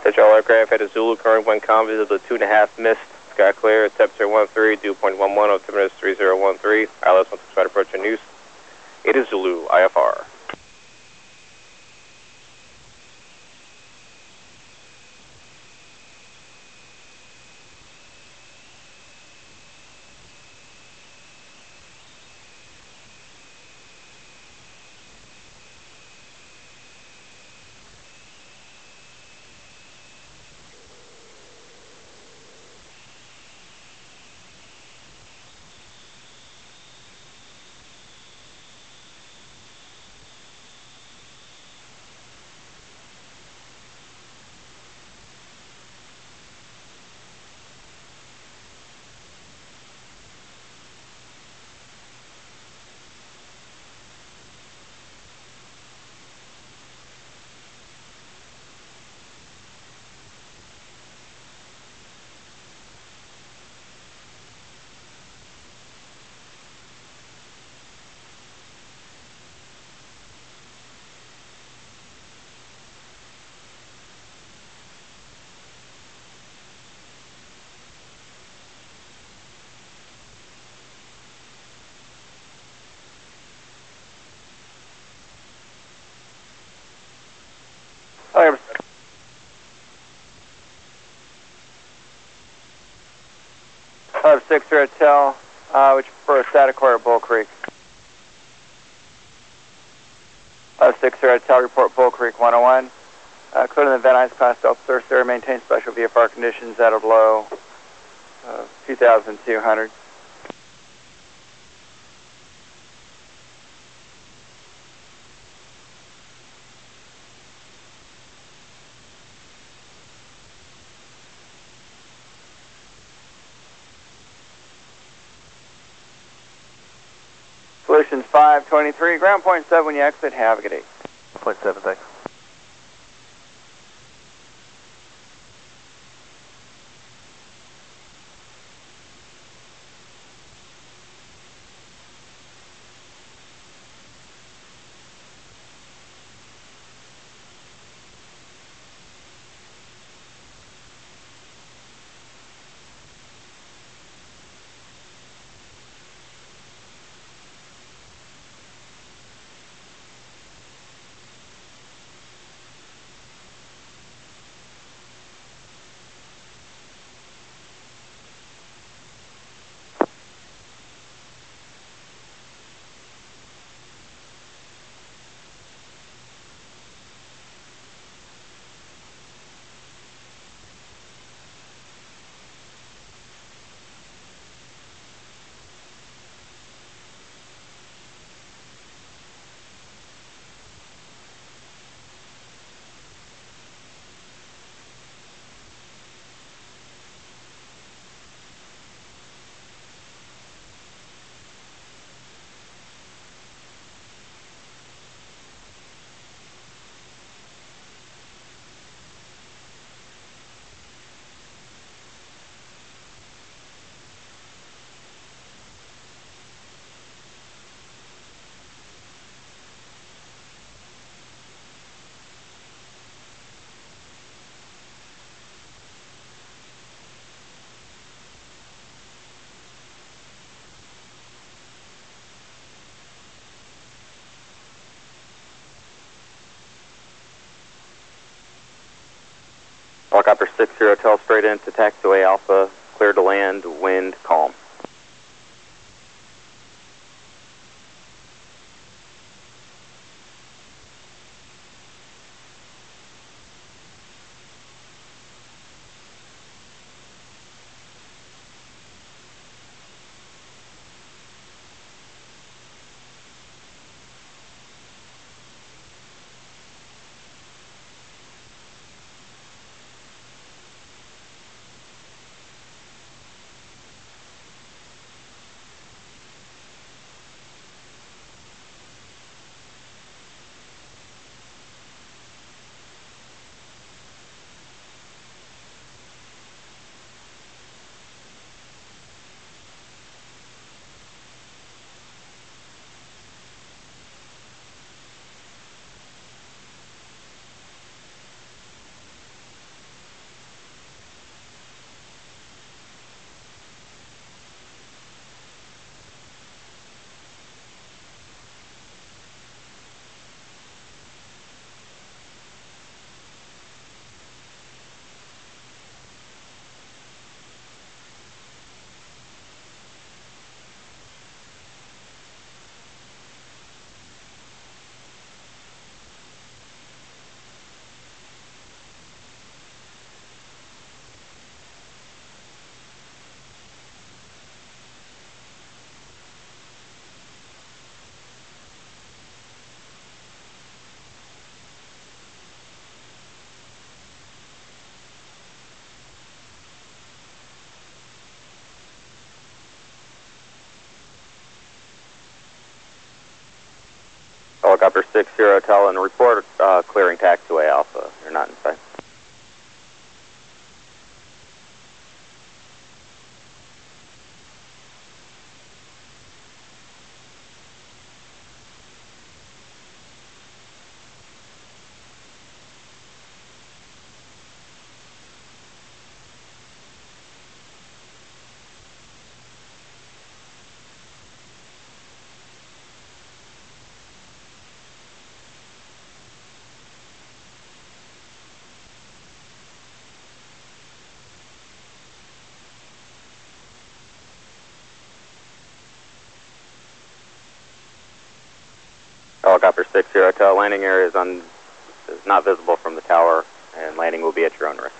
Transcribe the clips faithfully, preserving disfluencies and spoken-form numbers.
Central aircraft had a Zulu current one convoy of the two and a half missed. Sky clear, temperature one three, dew point one one, altimeter three zero one three. I L S one six five approaching news. It is Zulu, I F R. Hi, five six zero Hotel, uh, which for a static core at Bull Creek. five six zero Hotel, report Bull Creek one oh one. Uh, clear in the Van Nuys class Delta Surf Area, maintain special V F R conditions at or below uh, two thousand two hundred. Solutions five twenty-three, ground point seven when you exit, have a good day. Point seven, thanks. Helicopter six zero Hotel straight into taxiway Alpha, clear to land, wind, calm. Helicopter six zero Hotel and report uh, clearing taxiway Alpha. You're not in sight. Helicopter six zero Hotel, landing area is, un, is not visible from the tower, and landing will be at your own risk.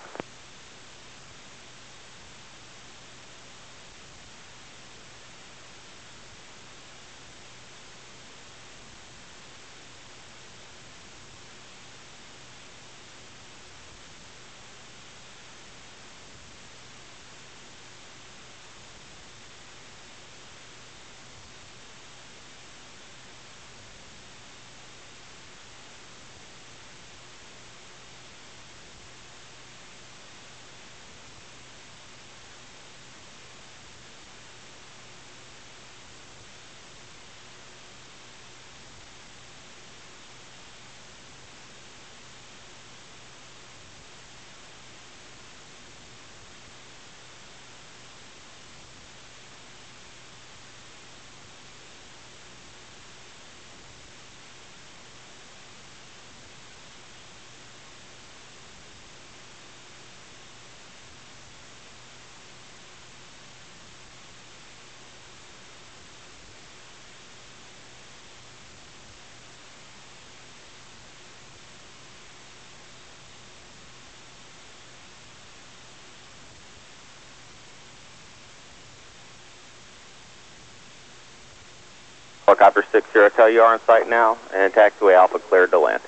Helicopter six zero Hotel, you are on site now, and taxiway Alpha cleared to land.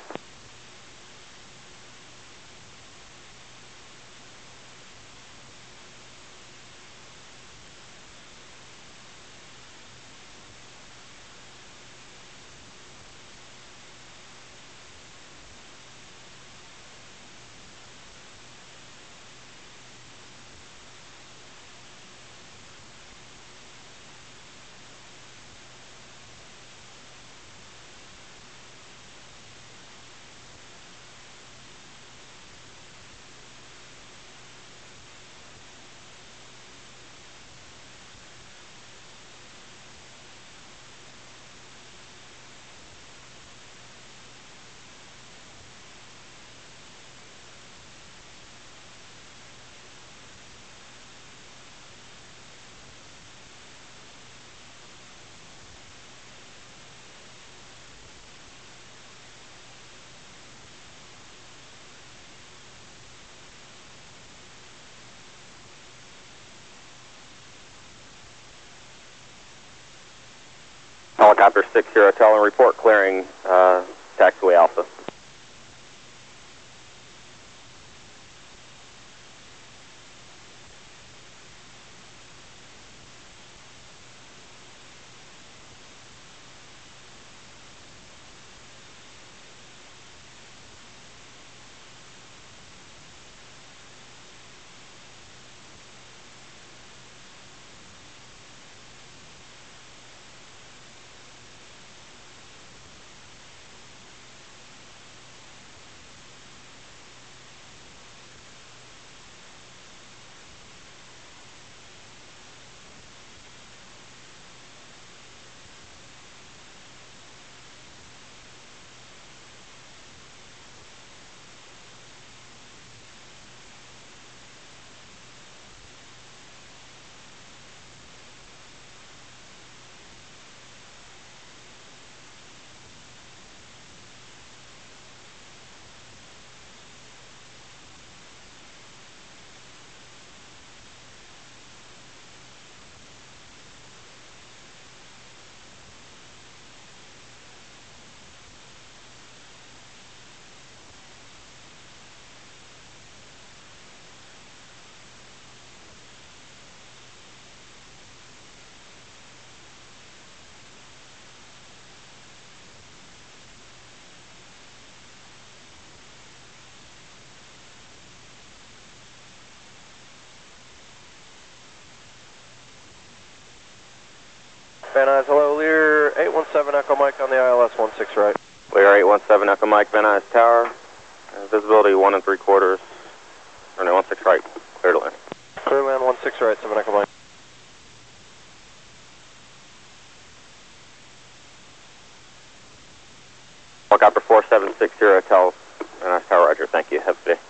Helicopter six zero Hotel and report clearing uh, taxiway Alpha. Van Nuys, hello, Lear eight one seven Echo Mike on the I L S one six right. Lear eight one seven Echo Mike, Van Nuys Tower. Uh, visibility one and three quarters. Runway one six right, clear to land. Clear land one six right, seven Echo Mike. Helicopter four seven six zero, tell Van Nuys Tower, roger, thank you, have a good day.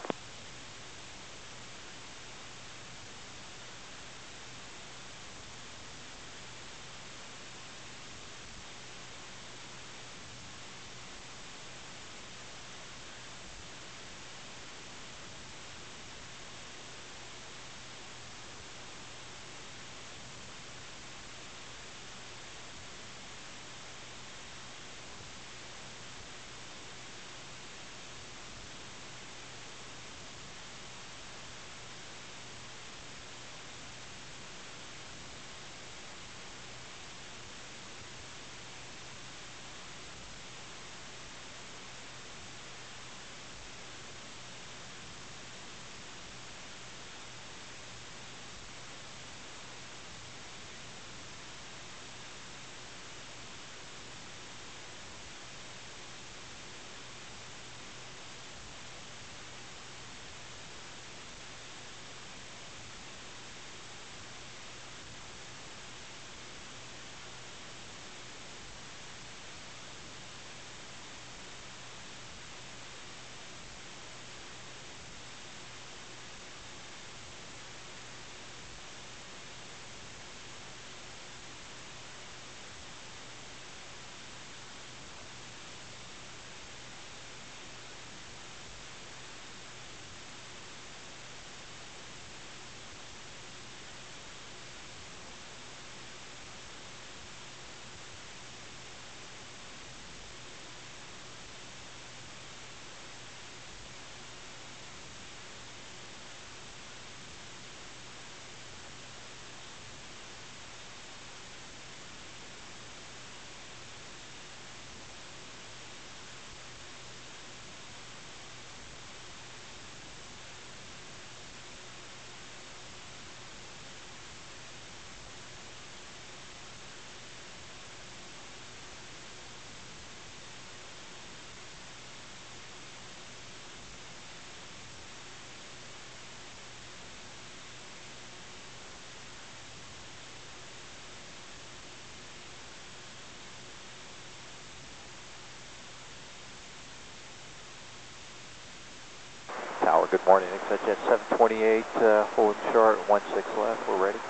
Tower, good morning. ExitJet seven twenty-eight, uh, holding short, one six left, we're ready.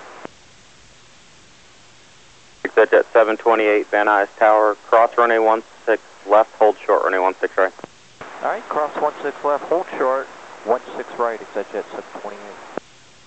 ExitJet seven twenty-eight, Van Nuys Tower, cross runway one six left, hold short, runway one six right. All right, cross one six left, hold short, one six right, ExitJet seven twenty-eight.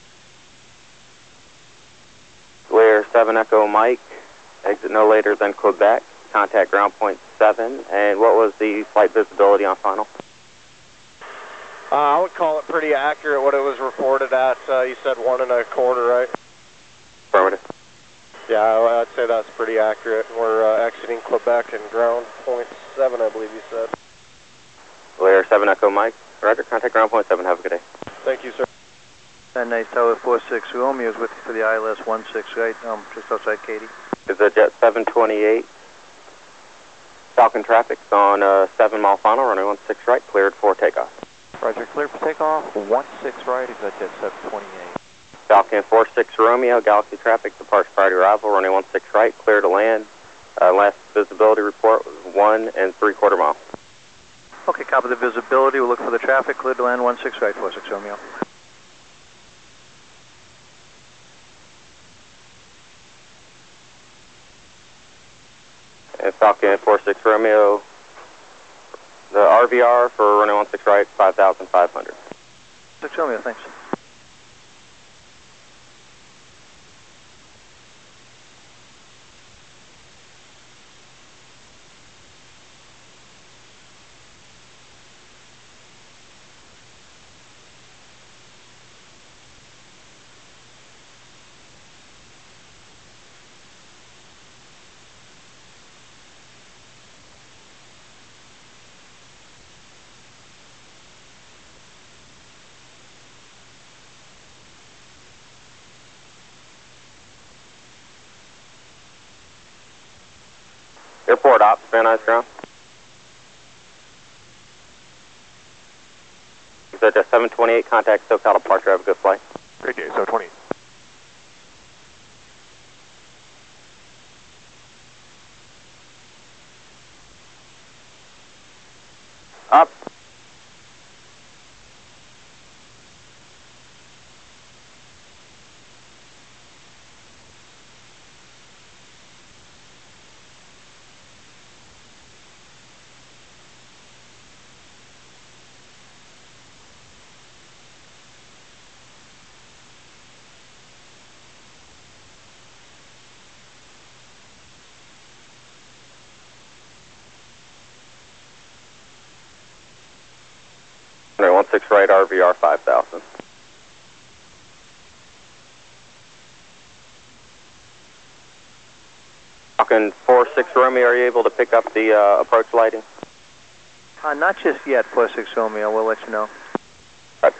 Lear seven Echo Mike, exit no later than Quebec, contact ground point seven, and what was the flight visibility on final? Uh, I would call it pretty accurate what it was reported at. Uh, you said one and a quarter, right? Affirmative. Yeah, I- I'd say that's pretty accurate. We're uh, exiting Quebec and ground point seven, I believe you said. Lear seven Echo Mike, roger, contact ground point seven, have a good day. Thank you, sir. Van Nuys Tower four six Romeo is with you for the I L S one six right, um, just outside Katy. ExitJet seven twenty-eight, Falcon traffic's on uh, seven mile final, runway one six right, cleared for takeoff. Roger, clear for takeoff, one six right, ExitJet seven twenty-eight. Falcon four six Romeo, Galaxy traffic, departs prior to arrival, runway one six right, clear to land. Uh, last visibility report was one and three quarter mile. Okay, copy the visibility. We'll look for the traffic. Cleared to land one six right, four six Romeo. And Falcon four six Romeo, the R V R for runway one six right, five thousand five hundred. six Romeo, thanks. Airport ops, Van Nuys ground. Exit at seven twenty-eight, contact SoCal departure, have a good flight. Great day, seven twenty-eight. Up. Runway one six right, R V R five thousand. Falcon four six Romeo, are you able to pick up the uh, approach lighting? Uh, not just yet, four six Romeo. We'll let you know. Right.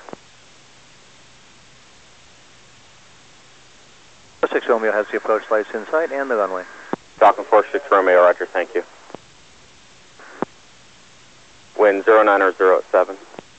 four six Romeo has the approach lights in sight and the runway. Falcon four six Romeo, roger, thank you. Wind zero nine or zero seven.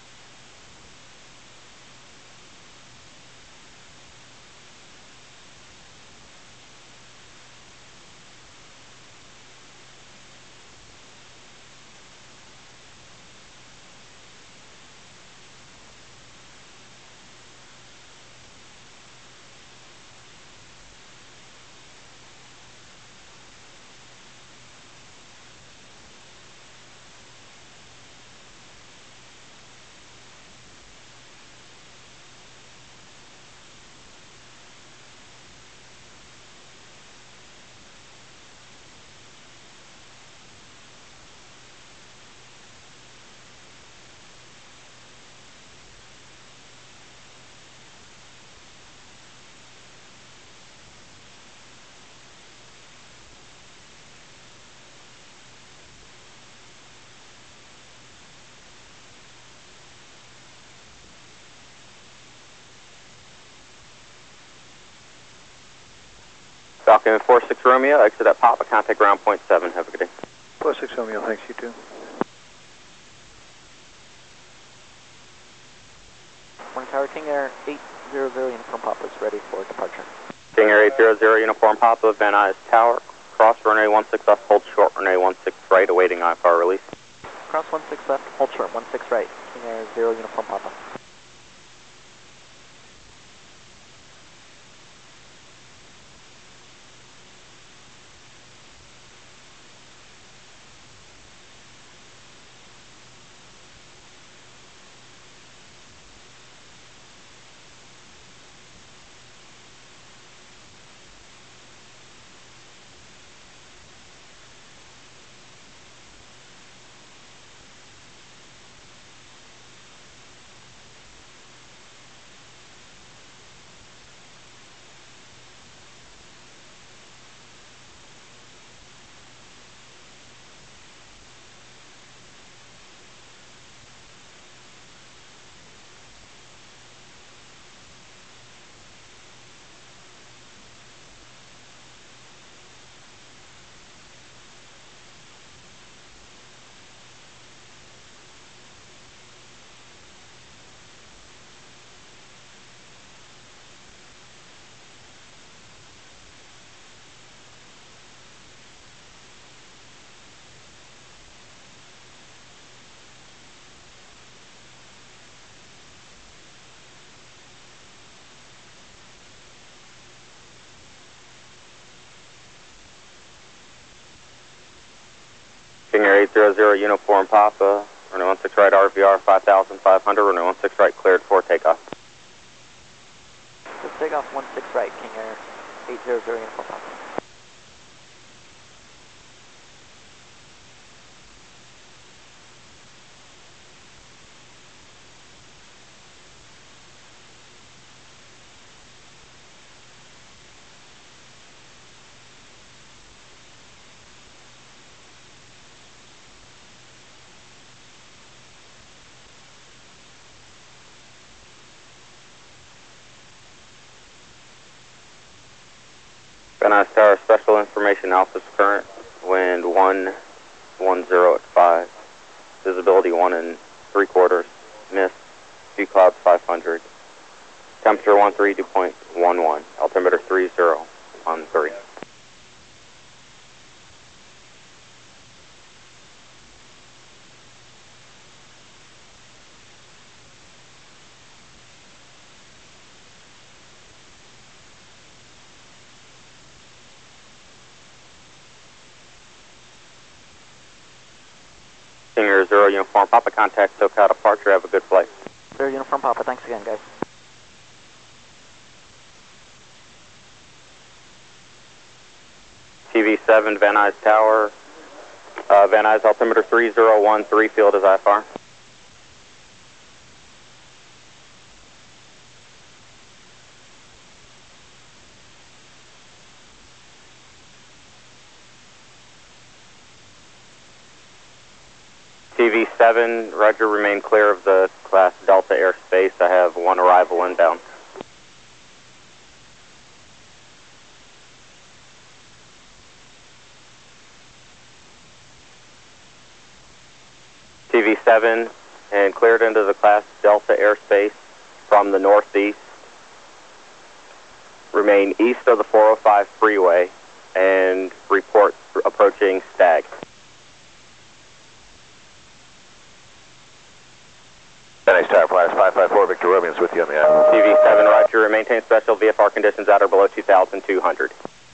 Falcon four six Romeo, exit at Papa, contact ground point seven, have a good day. four six Romeo, thanks, you too. One Tower, King Air eight zero zero, Uniform Papa is ready for departure. King Air eight zero zero, Uniform Papa, Van Nuys Tower, cross runway one six left, hold short, runway one six right, awaiting I F R release. Cross one six left, hold short, one six right, King Air zero, Uniform Papa. King Air eight zero zero, Uniform Papa, runway one six right, R V R five thousand five hundred, runway one six right, cleared for takeoff. Just take off one six right, King Air eight zero zero, Uniform Papa. Van Nuys Tower, special information, Alpha's current, wind one one zero at five, visibility one and three quarters, mist, dew clouds five hundred, temperature one three dew point one one, altimeter three zero one three. Senior Zero Uniform Papa, contact SoCal departure. Have a good flight. Zero Uniform Papa, thanks again, guys. T V seven, Van Nuys Tower. Uh, Van Nuys altimeter three zero one three, field is I F R. T V seven, Roger, remain clear of the class Delta airspace. I have one arrival inbound. T V seven, and cleared into the class Delta airspace from the northeast. Remain east of the four oh five freeway and report approaching Stag. Van Nuys Tower, Pilatus five five four, Victor Romeo is with you on the island. T V seven, Roger, maintain special V F R conditions at or below two thousand two hundred.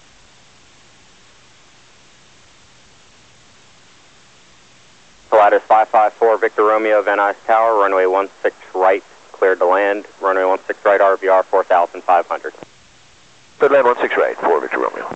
Pilatus five five four, Victor Romeo, Van Nuys Tower, runway one six right, cleared to land, runway one six right, R V R four thousand five hundred. Cleared land one six right, four Victor Romeo.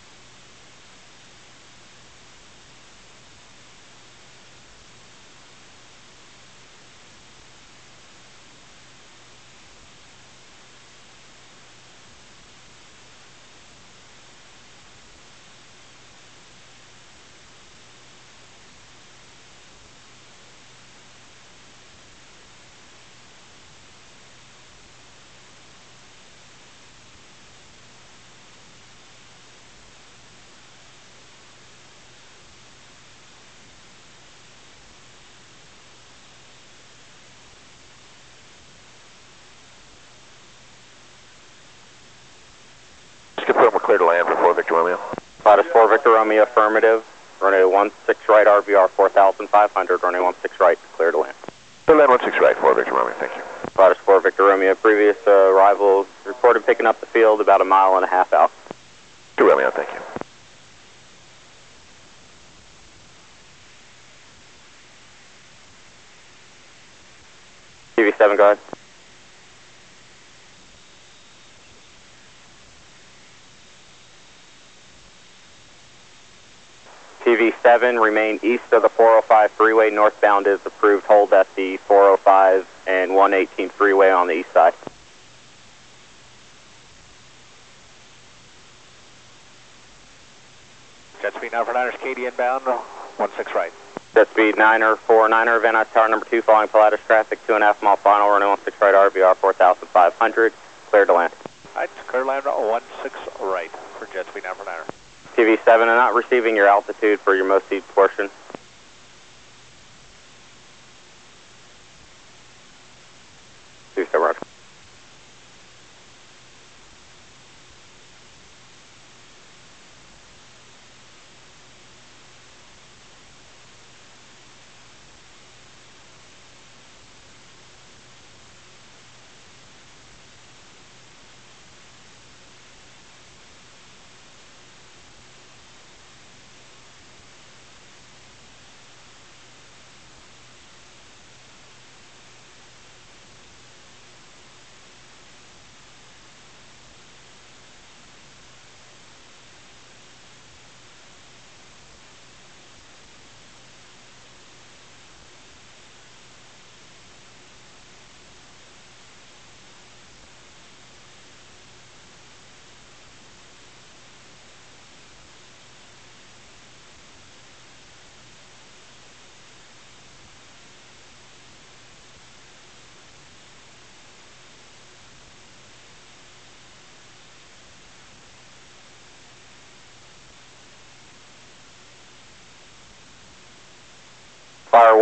Confirm we're clear to land for four Victor Romeo. Pilatus four, Victor Romeo, affirmative, runway one six right, R V R four thousand five hundred, runway one six right, clear to land. Clear land one six right, four Victor Romeo, thank you. Pilatus four, Victor Romeo, previous uh, arrival reported picking up the field about a mile and a half out. Victor Romeo, thank you. T V seven, go ahead. T V seven, remain east of the four oh five freeway. Northbound is approved hold at the four oh five and one eighteen freeway on the east side. Jet speed nine four niners, Katie inbound, one six right. Jet speed niner four niner, Van Nuys Tower number two, following Pilatus traffic, two and a half mile final, runway one six right, R V R four thousand five hundred, cleared to land. Alright, clear land one six right for jet speed nine four niner. T V seven, I'm not receiving your altitude for your most east portion. T V seven, Roger.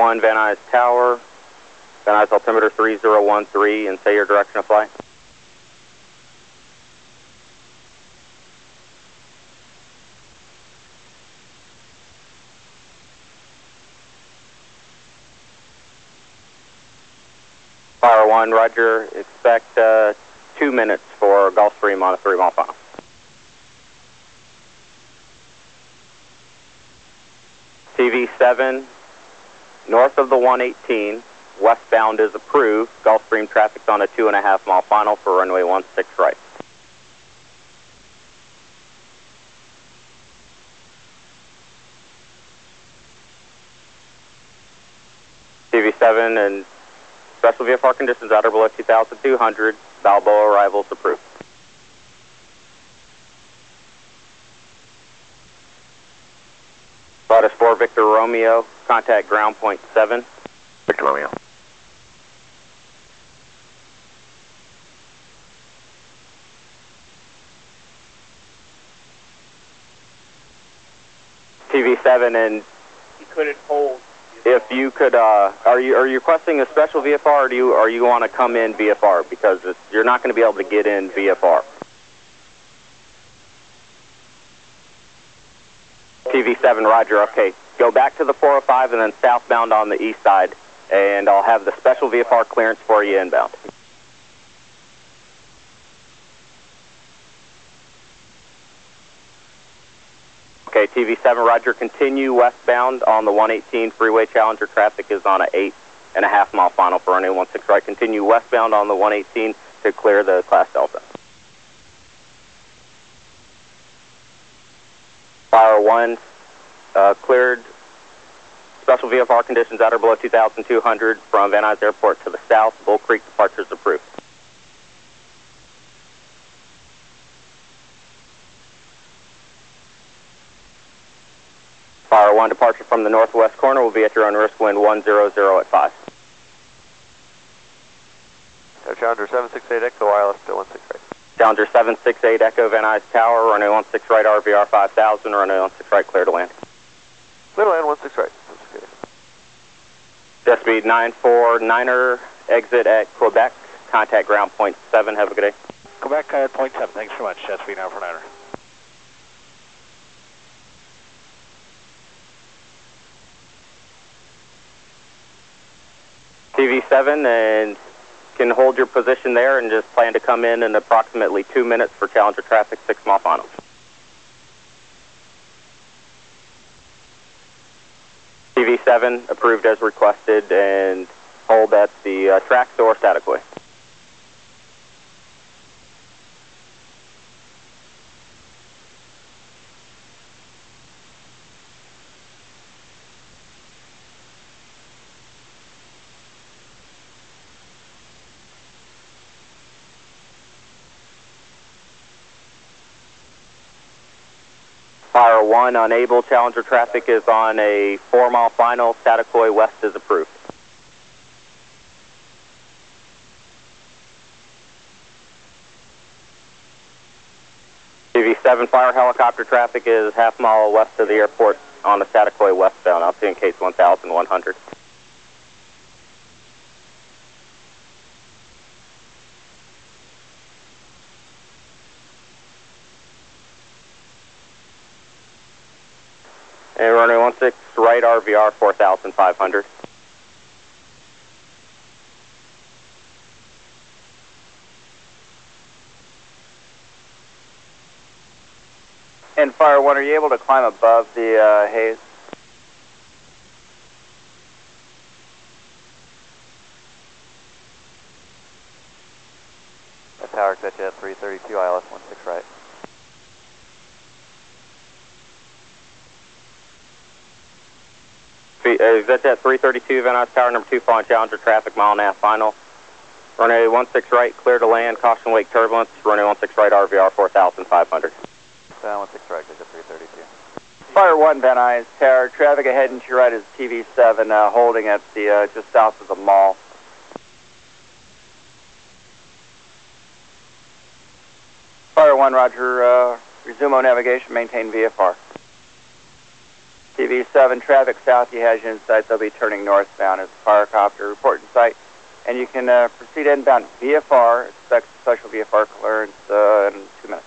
one, Van Nuys Tower, Van Nuys altimeter three zero one three, and say your direction of flight. Fire one, Roger, expect uh, two minutes for Gulfstream on a three mile final. T V seven, north of the one eighteen, westbound is approved. Gulfstream traffic's on a two and a half mile final for runway one six right. T V seven and special V F R conditions out or below two thousand two hundred, Balboa arrivals approved. Lotus four, Victor Romeo, contact ground point seven. Victor Romeo. T V seven, and He couldn't hold. if you could, uh, are you are you requesting a special V F R, or do you or you want to come in V F R, because it's, you're not going to be able to get in V F R. T V seven, Roger. Okay, go back to the four oh five and then southbound on the east side, and I'll have the special V F R clearance for you inbound. Okay, T V seven, Roger. Continue westbound on the one eighteen freeway. Challenger traffic is on a eight and a half mile final for runway one six right. Continue westbound on the one eighteen to clear the Class Delta. Fire one, uh, cleared. Special V F R conditions out or below two thousand two hundred from Van Nuys Airport to the south. Bull Creek departures approved. Fire one, departure from the northwest corner will be at your own risk, wind one zero zero at five. Challenger seven six eight Echo, wireless to one six right. Challenger seven six eight Echo, Van Nuys Tower, runway one six right, R V R five thousand, runway one six right, clear to land. Clear to land, one six right. Jet speed nine four niner, exit at Quebec, contact ground point seven, have a good day. Quebec at point seven, thanks so much. Jet speed nine four niner. T V seven, and can hold your position there and just plan to come in in approximately two minutes for Challenger traffic, six mile final. T V seven, approved as requested, and hold at the uh, track door statically. Fire one, unable. Challenger traffic is on a four mile final. Staticoy west is approved. T V seven, fire helicopter traffic is half mile west of the airport on the Staticoy westbound. Altitude case one thousand one hundred. And runway one six right, R V R four thousand five hundred. And Fire one, are you able to climb above the uh, haze? Tower, catch at three thirty-two, I L S one six right. Exit at three thirty-two, Van Nuys Tower, number two, following Challenger traffic, mile and a half final. Runway one six right, clear to land, caution wake turbulence. Runway one six right, R V R four thousand five hundred. Down one six right, catch at three thirty-two. Fire one, Van Nuys Tower, traffic ahead and to your right is T V seven, uh, holding at the uh, just south of the mall. Fire one, Roger, uh, resume on navigation, maintain V F R. T V seven, traffic south, you has you in sight. They'll be turning northbound as a firocopter. Report in sight. And you can uh, proceed inbound V F R. Expect special V F R clearance uh, in two minutes.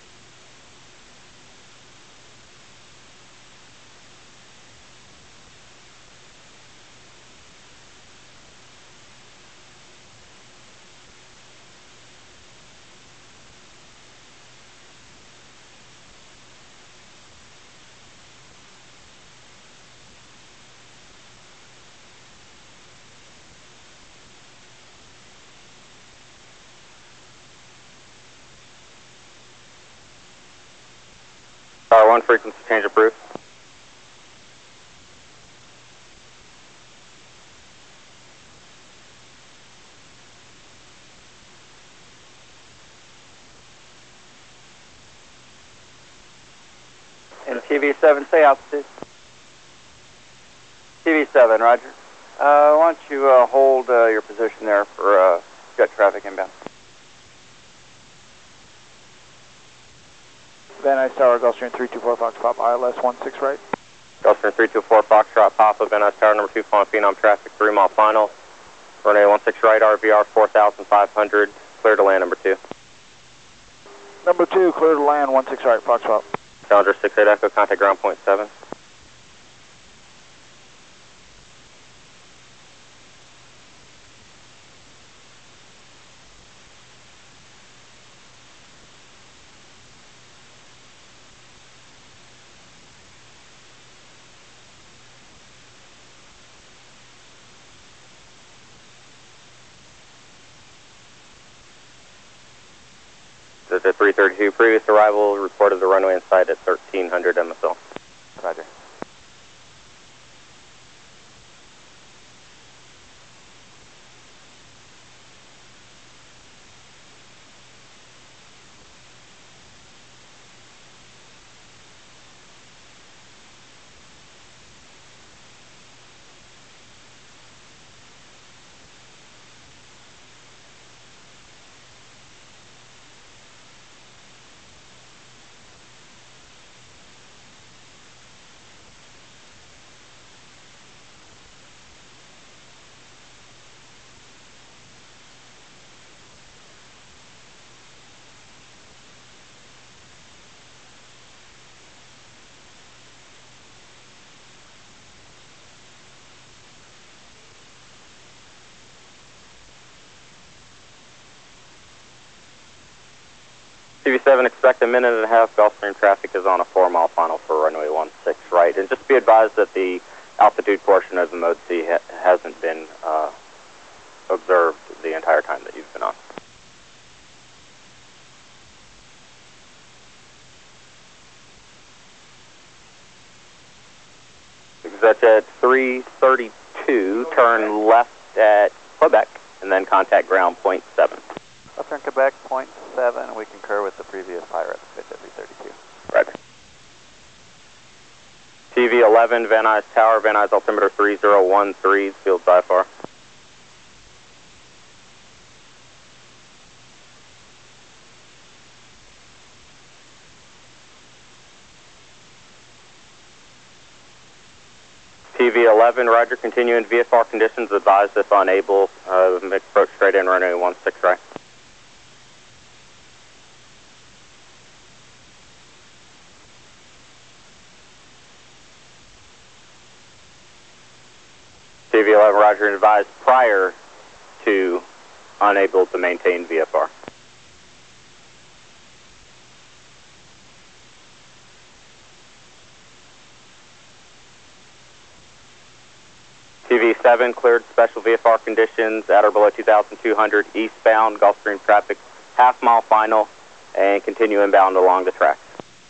Tower one, frequency change approved. And T V seven, stay altitude. T V seven, roger. Uh, why don't you uh, hold uh, your position there for uh, jet traffic inbound. Van Nuys Tower, Gulfstream three two four Foxtrot, I L S one six right. Gulfstream three two four Foxtrot, Papa, Van Nuys Tower, number two, following Phenom traffic, three mile final. Runway one six right, R V R four thousand five hundred, clear to land, number two. Number two, clear to land, one six right, Foxtrot. Challenger six eight Echo, contact ground point seven. This is three thirty-two, previous arrival, reported the runway in sight at thirteen hundred M S L. Roger. T V seven, expect a minute and a half. Gulfstream traffic is on a four mile final for runway one six right. And just be advised that the altitude portion of the mode C ha hasn't been uh, observed the entire time that you've been on. That's at three thirty-two, turn left at Quebec, and then contact ground point seven. Southern Quebec, point seven. We concur with the previous high rep pitch at three thirty-two. Roger. T V eleven, Van Nuys Tower, Van Nuys altimeter three zero one three, field I F R. T V eleven, roger, continuing V F R conditions, advised if unable, uh, make approach straight in, runway one six right. T V eleven, roger, advised prior to unable to maintain V F R. T V seven, cleared special V F R conditions at or below two thousand two hundred, eastbound, Gulfstream traffic, half mile final, and continue inbound along the tracks.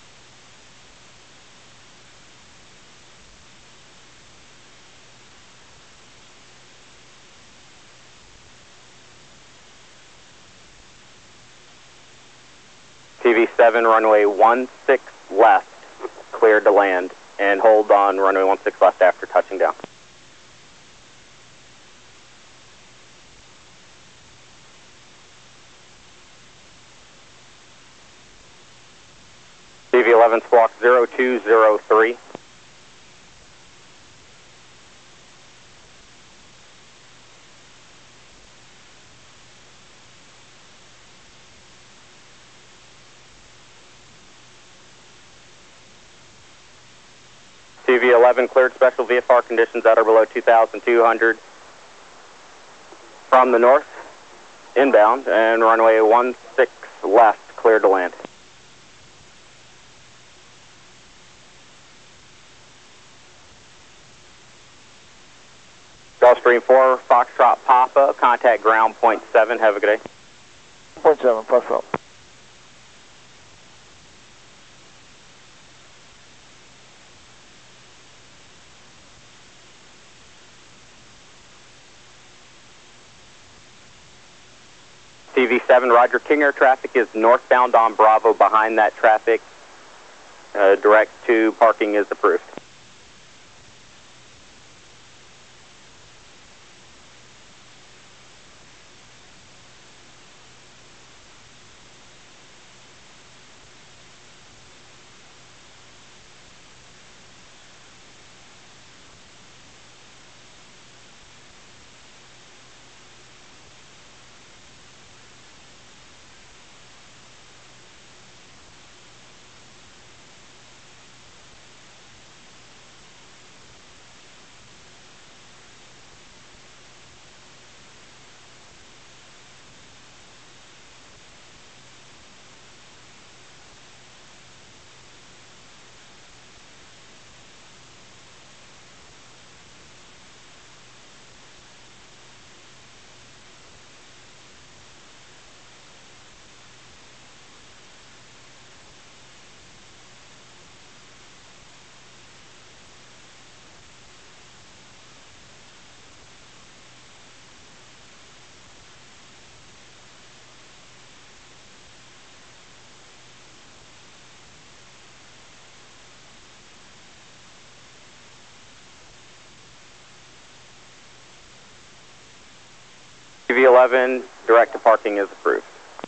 T V seven, runway one six left, cleared to land, and hold on runway one six left after touching down. T V eleven, squawk zero two zero three. V eleven cleared special V F R conditions at or below two thousand two hundred from the north, inbound, and runway one six left, cleared to land. Gulfstream four, Foxtrot Papa, contact ground point seven, have a good day. Point seven, Foxtrot. C V seven, Roger, King Air traffic is northbound on Bravo. Behind that traffic, uh, direct to parking is approved. C V eleven, direct to parking is approved.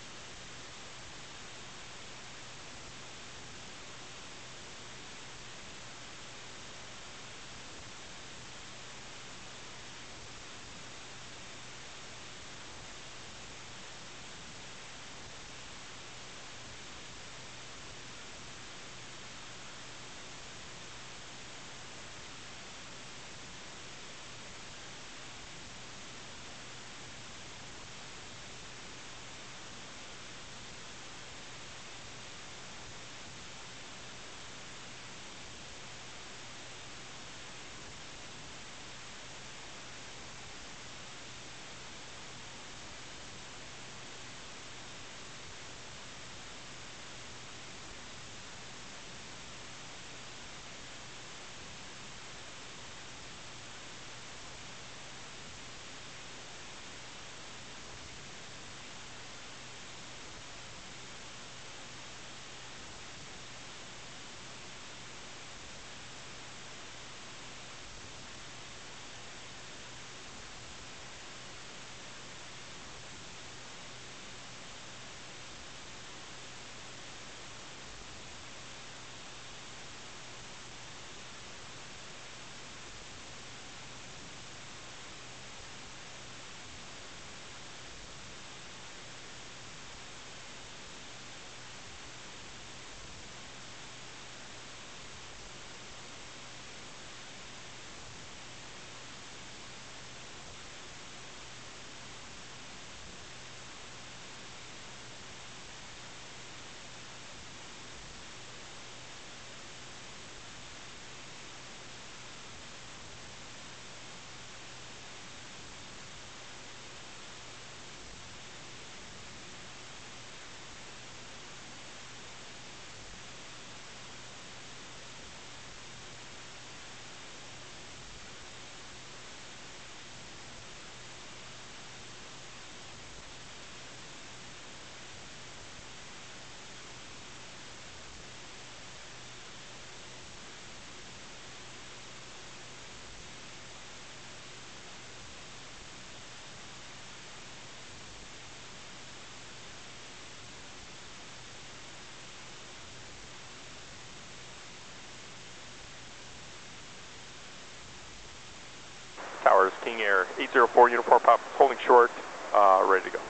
Towers, King Air, eight zero four, Uniform Papa, holding short, uh, ready to go.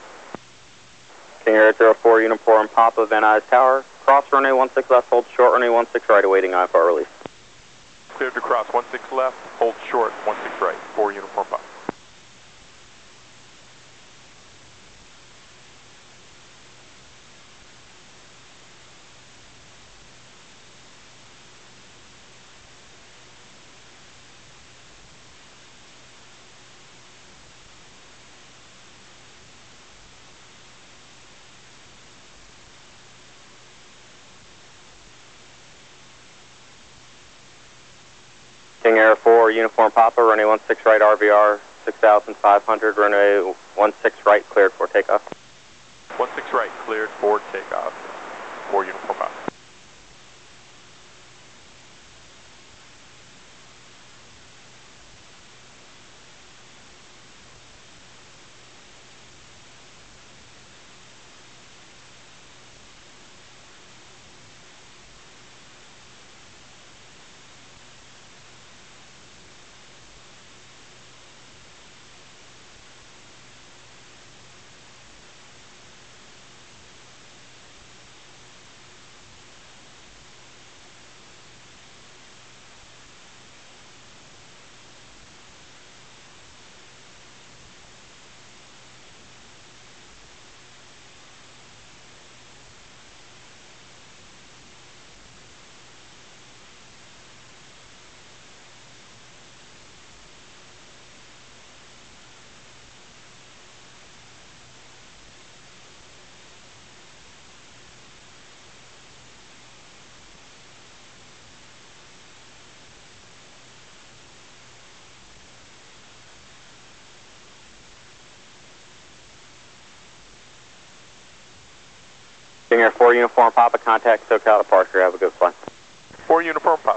King Air eight zero four, Uniform Papa, Van Nuys Tower, cross runway one six left, hold short, runway one six right, awaiting I F R release. Cleared to cross one six left, hold short, one six right, four uniform Papa. King Air four, uniform Papa, runway one six right, R V R six thousand five hundred, runway one six right, cleared for takeoff. one six right, cleared for takeoff, four uniform Papa. King Air four, uniform Papa, contact SoCal departure, have a good flight. four uniform Papa.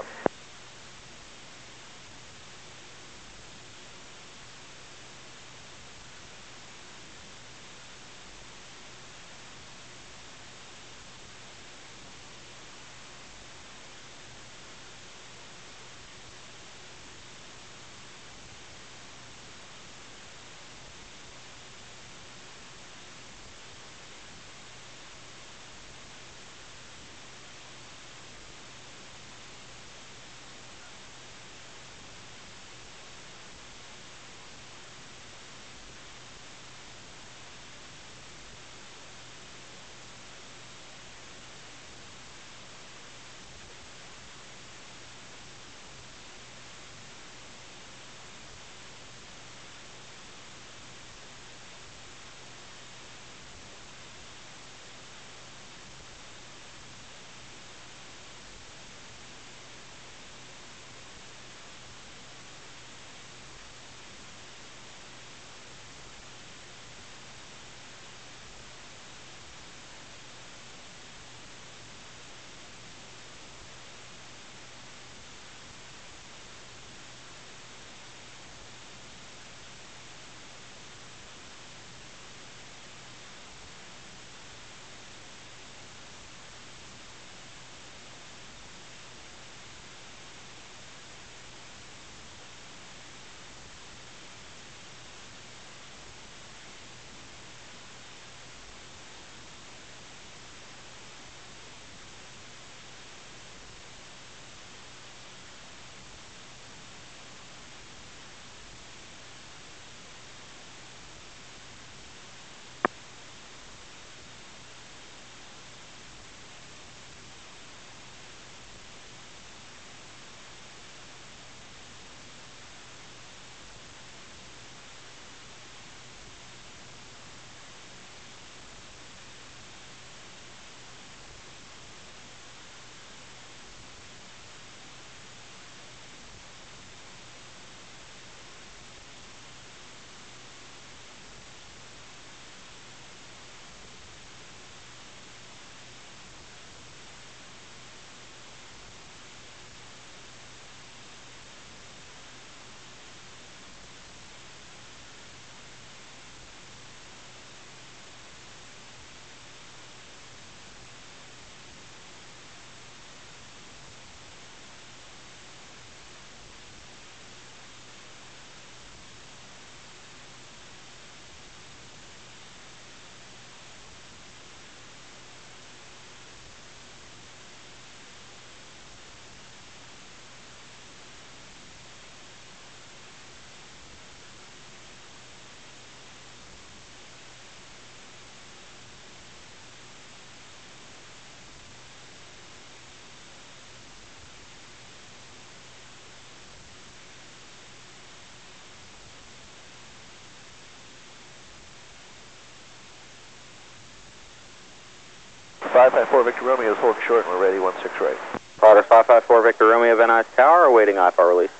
five five four Victor Romeo is holding short and we're ready, one six right. Polaris five five four Victor Romeo, Van Nuys Tower, awaiting I F R release.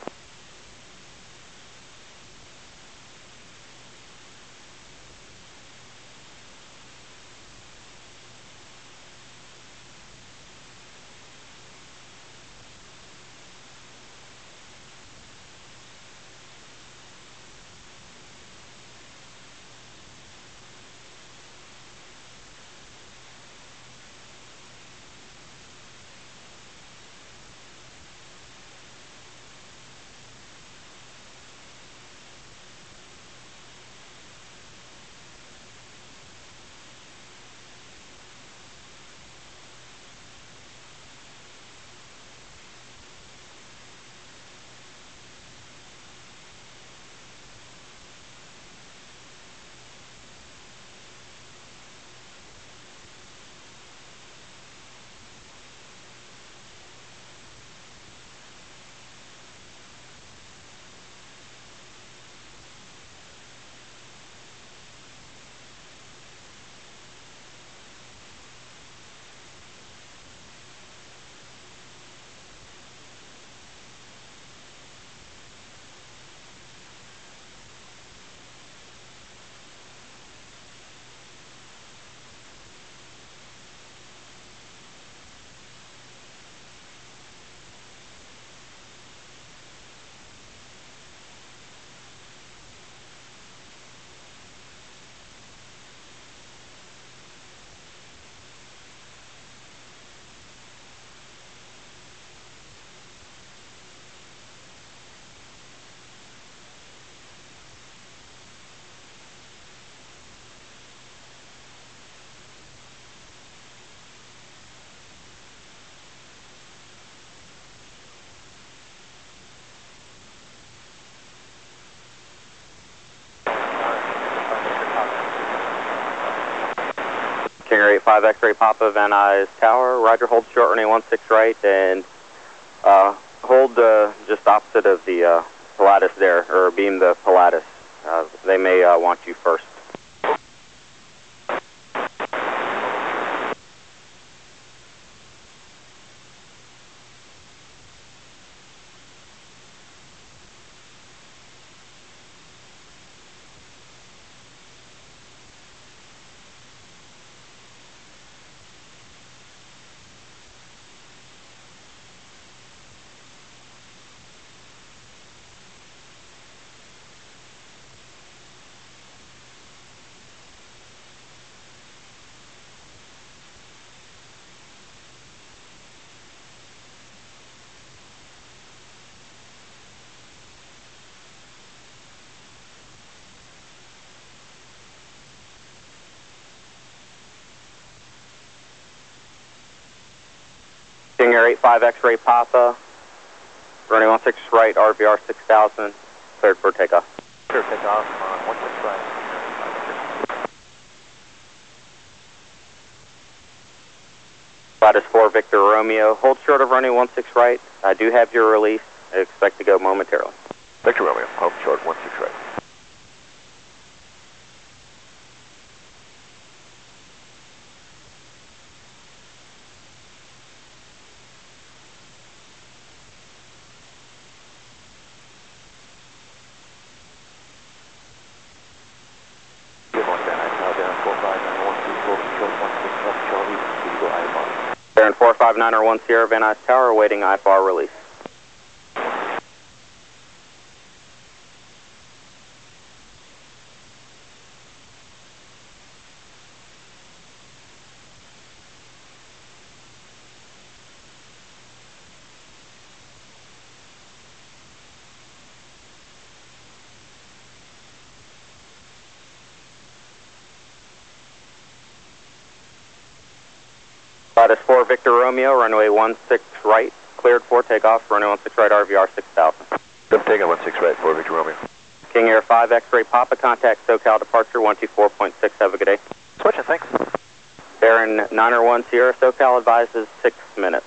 King Air eight five X-ray Papa, Van Nuys Tower, roger, hold short, runway one six right, and uh, hold uh, just opposite of the uh, Pilatus there, or beam the Pilatus. Uh, they may uh, want you first. King Air eight five X-ray Papa, runway one six right, R V R six thousand, cleared for takeoff. Clear takeoff on one six right. Pilatus four Victor Romeo, hold short of runway one six right. I do have your release. I expect to go momentarily. Victor Romeo, hold short, one six right. Baron four five nine or one Sierra, Van Nuys Tower, awaiting I F R release. Pilatus four Victor Romeo, runway one six right, cleared for takeoff, runway one six right, R V R six thousand. Good taking one six right, four Victor Romeo. King Air five X-ray Papa, contact SoCal departure one two four point six, have a good day. Switching, thanks. Baron nine or one Sierra, SoCal advises six minutes.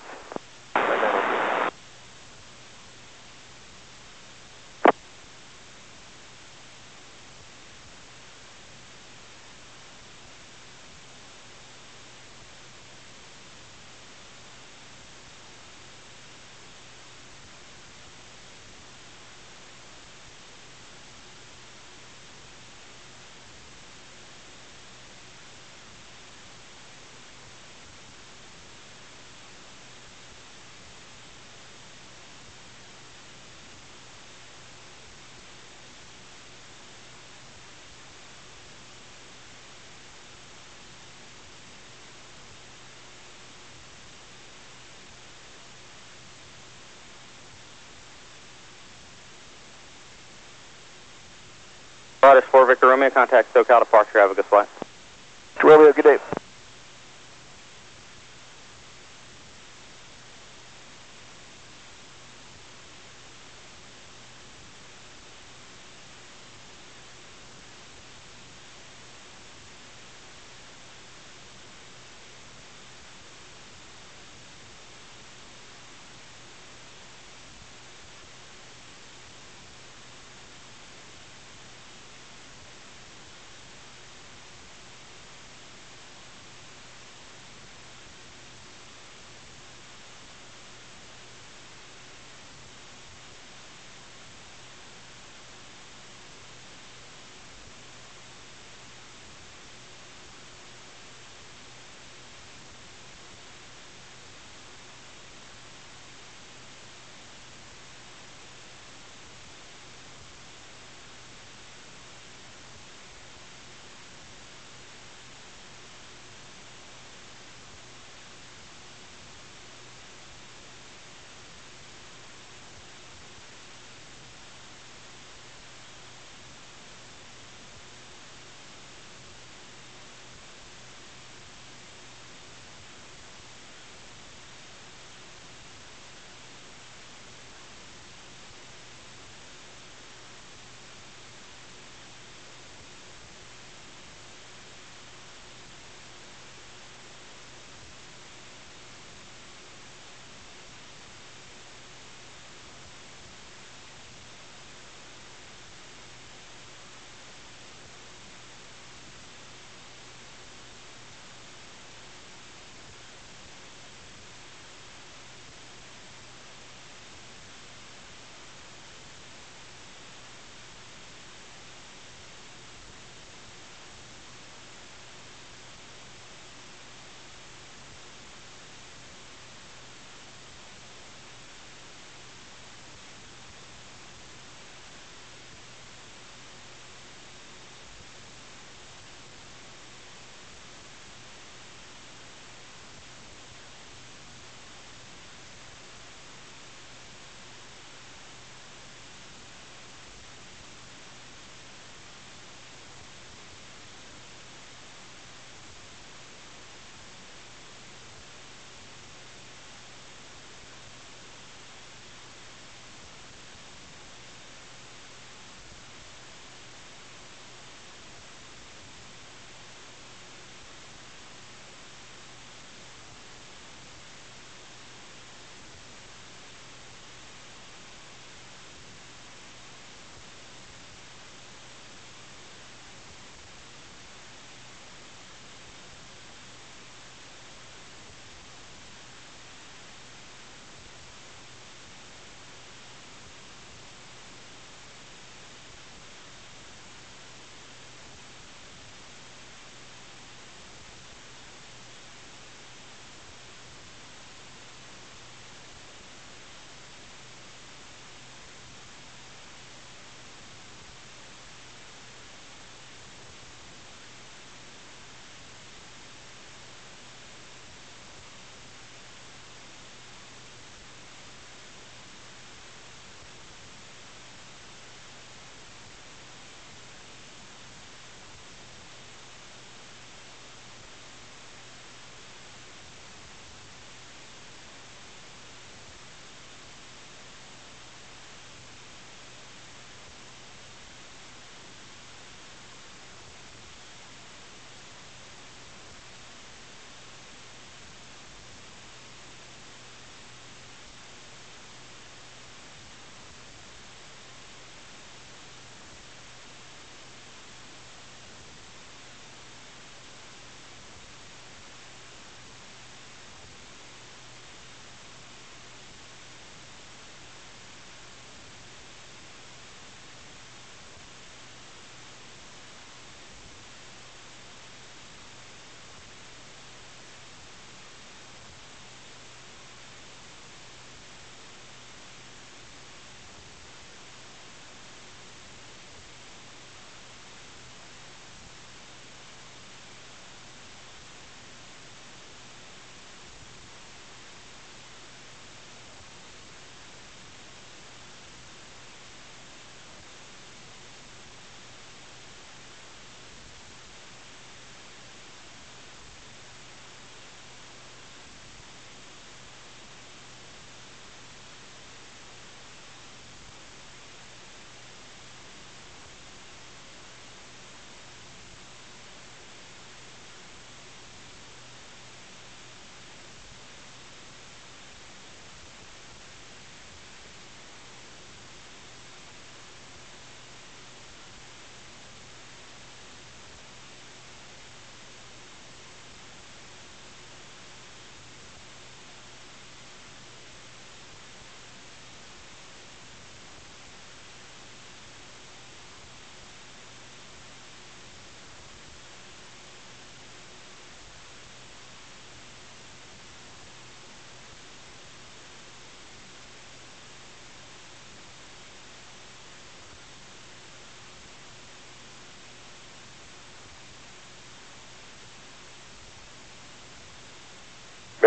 Pilatus four Victor Romeo, contact SoCal departure, have a good flight. Victor Romeo, good day.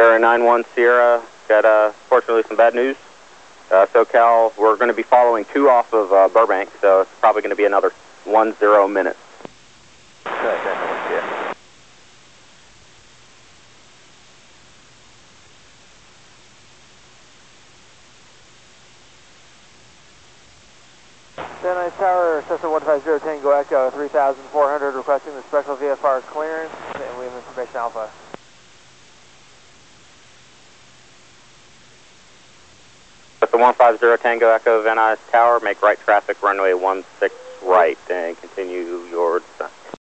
Sierra nine one Sierra, got uh, fortunately some bad news. Uh, SoCal, we're going to be following two off of uh, Burbank, so it's probably going to be another one zero minutes. Good, definitely, yeah. Van Nuys Tower, Cessna one five zero Tango Echo, three thousand four hundred, requesting the special V F R clearance, and we have information Alpha. Cessna one five zero Tango Echo, Van Nuys Tower, make right traffic, runway one six right, and continue your descent.